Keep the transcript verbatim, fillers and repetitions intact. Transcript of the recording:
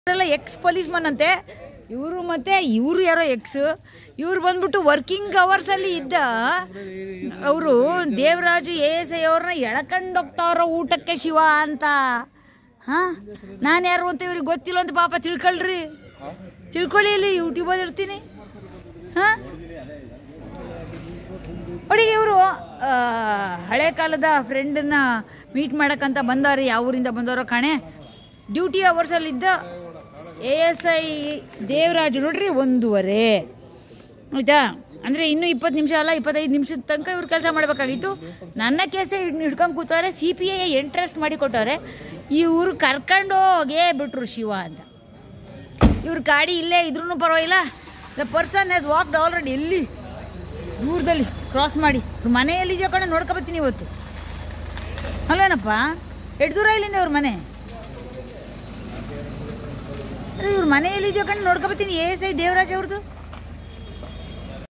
X ಪೊಲೀಸ್ಮನ್ ಅಂತೆ ಇವರು. ಮತ್ತೆ ಇವರು ಯಾರೋ ಎಕ್ಸ್ ಇವ್ರು ಬಂದ್ಬಿಟ್ಟು ವರ್ಕಿಂಗ್ ಅವರ್ಸಲ್ಲಿ ಇದ್ದ ಅವರು ದೇವರಾಜು ಎ ಎಸ್ ಐ ಅವ್ರನ್ನ ಎಳ್ಕೊಂಡೋಗ್ತಾವ್ರ ಊಟಕ್ಕೆ ಶಿವ ಅಂತ. ಹಾಂ, ನಾನು ಯಾರು ಅಂತ ಇವ್ರಿಗೆ ಗೊತ್ತಿಲ್ಲ ಅಂತ ಪಾಪ ತಿಳ್ಕೊಳ್ರಿ, ತಿಳ್ಕೊಳ್ಳಿ. ಇಲ್ಲಿ ಯೂಟ್ಯೂಬಲ್ಲಿ ಇರ್ತೀನಿ. ಹಾಂ, ನೋಡಿ ಇವರು ಹಳೆ ಕಾಲದ ಫ್ರೆಂಡನ್ನ ಮೀಟ್ ಮಾಡೋಕ್ಕಂತ ಬಂದವ್ರಿ. ಯಾವ ಊರಿಂದ ಬಂದವರೋ ಕಾಣೆ. ಡ್ಯೂಟಿ ಅವರ್ಸಲ್ಲಿದ್ದ ಎ ಎಸ್ ಐ ದೇವರಾಜು ನೋಡ್ರಿ ಒಂದೂವರೆ ಆಯಿತಾ. ಅಂದರೆ ಇನ್ನೂ ಇಪ್ಪತ್ತು ನಿಮಿಷ ಅಲ್ಲ ಇಪ್ಪತ್ತೈದು ನಿಮಿಷದ ತನಕ ಇವ್ರು ಕೆಲಸ ಮಾಡಬೇಕಾಗಿತ್ತು. ನನ್ನ ಕೇಸೇ ಹಿಡ್ಕೊಂಡು ಕೂತವ್ರೆ. ಸಿ ಪಿ ಐ ಇಂಟ್ರೆಸ್ಟ್ ಮಾಡಿ ಕೊಟ್ಟವ್ರೆ. ಇವ್ರು ಕರ್ಕೊಂಡು ಹೋಗೇ ಬಿಟ್ರು ಶಿವ ಅಂತ. ಇವ್ರ ಗಾಡಿ ಇಲ್ಲೇ ಇದ್ರೂ ಪರವಾಗಿಲ್ಲ. The person has walked already ಎಲ್ಲಿ ದೂರದಲ್ಲಿ ಕ್ರಾಸ್ ಮಾಡಿ ಇವ್ರ ಮನೆ ಎಲ್ಲಿದೆಯೋ ಕಡೆ ನೋಡ್ಕೊಬತ್ತೀನಿ ಇವತ್ತು. ಅಲ್ವೇನಪ್ಪ, ಎಷ್ಟು ದೂರ ಇಲ್ಲಿಂದ ಇವ್ರ ಮನೆ? ಅದೇ ಇವ್ರ ಮನೆ ಎಲ್ಲಿದೆಯೋ ಕಡೆ ನೋಡ್ಕೊಬತ್ತೀನಿ. ಎ ಎಸ್ ಐ ದೇವರಾಜ್ ಅವ್ರದ್ದು